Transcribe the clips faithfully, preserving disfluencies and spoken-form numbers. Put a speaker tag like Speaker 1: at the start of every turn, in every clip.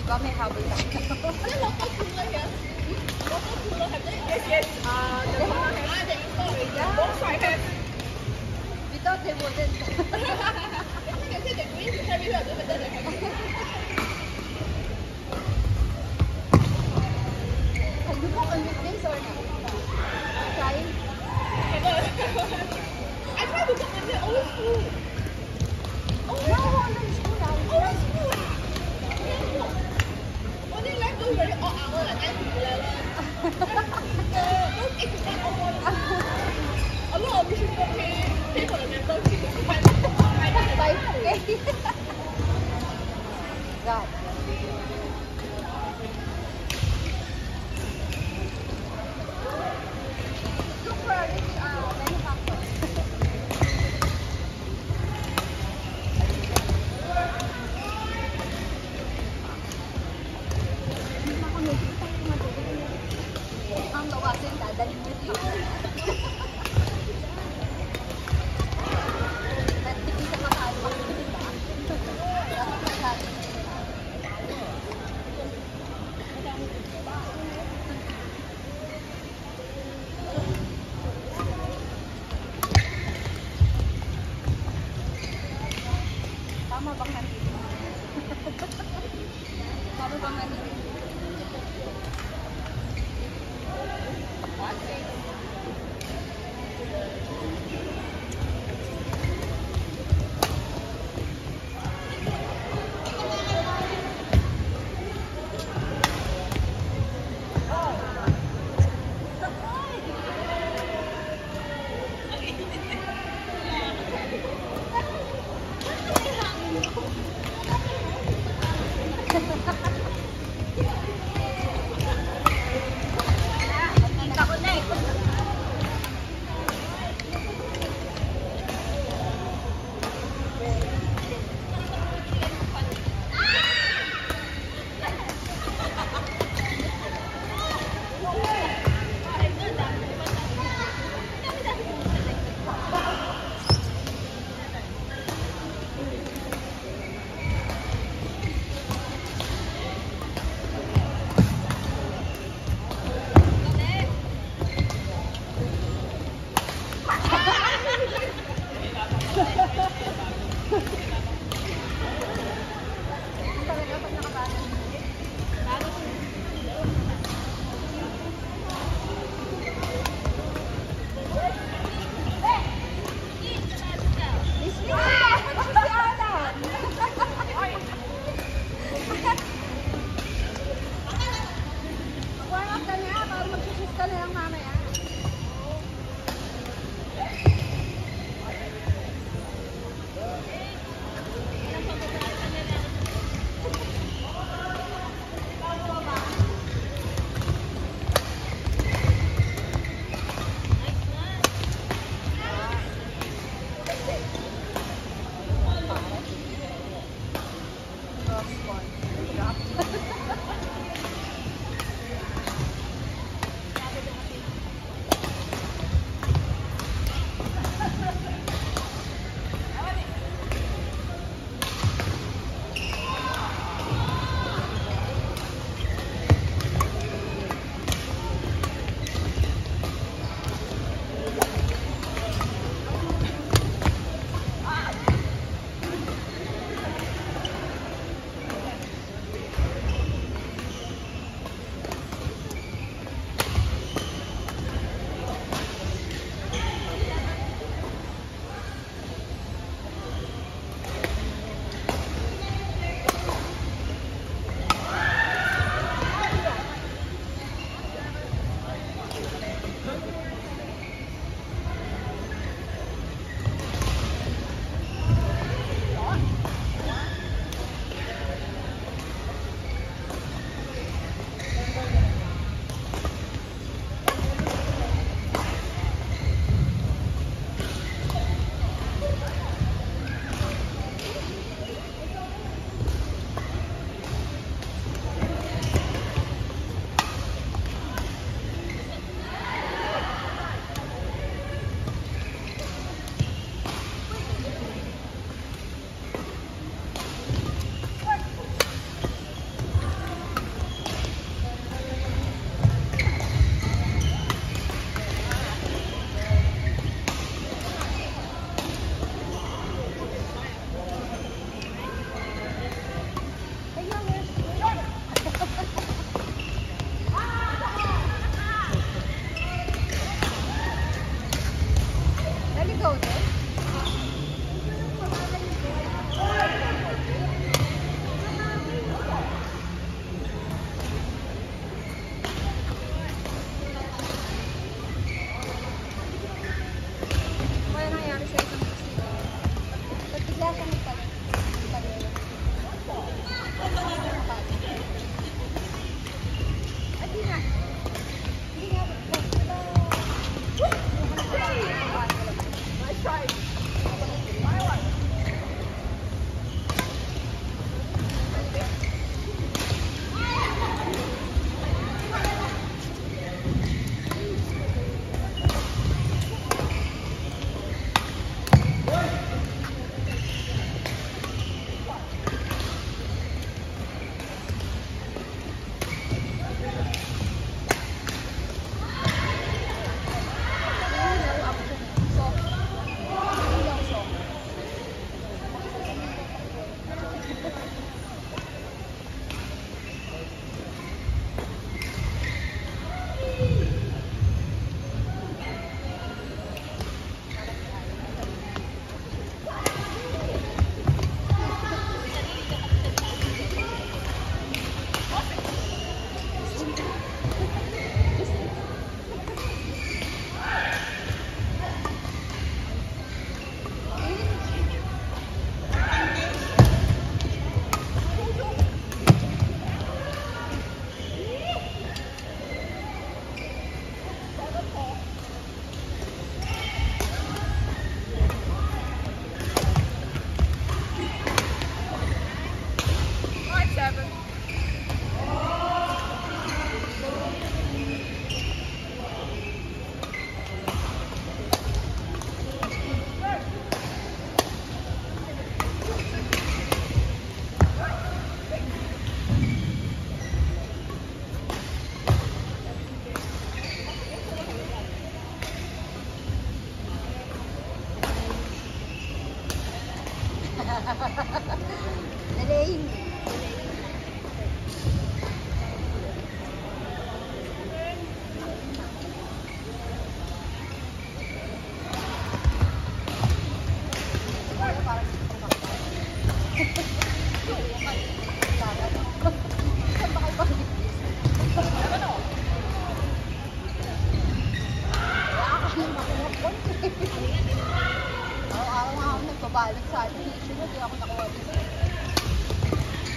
Speaker 1: Ikaw may habol ka.
Speaker 2: Ano mo ko kulay yan? Mo ko kulay have they? Yes, yes. Uh, the one have ah, the story. Yeah. Both side have.
Speaker 1: We thought they wouldn't.
Speaker 2: I think I said the green to carry out the better than having.
Speaker 1: Can you cook on weekdays or not? Try?
Speaker 2: I try to cook on the old school.
Speaker 1: Oh, no, old school now.
Speaker 2: Old school. Only like those very odd hour like nine to eleven. Uh, those eight to ten hours. A lot of rich people pay pay for the membership to find
Speaker 1: five K. God. Look for a rich uh, manufacturer. Ang bawasin, dadalhin mo dito. Nagtipid sa mataas pa, diba? Dapat magsabi. Tama bang nandito? Tama bang nandito?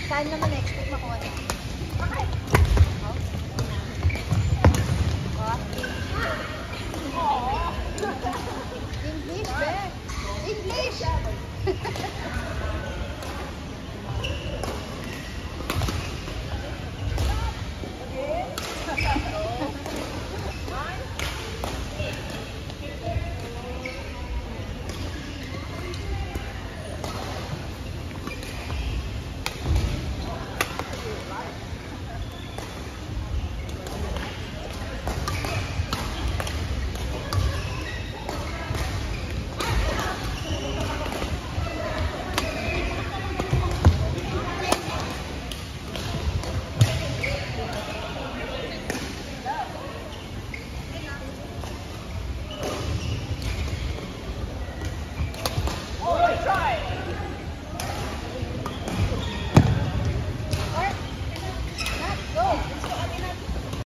Speaker 1: Saan naman next week makuha na?
Speaker 2: Okay.
Speaker 1: English, be. English!
Speaker 2: Oh, try.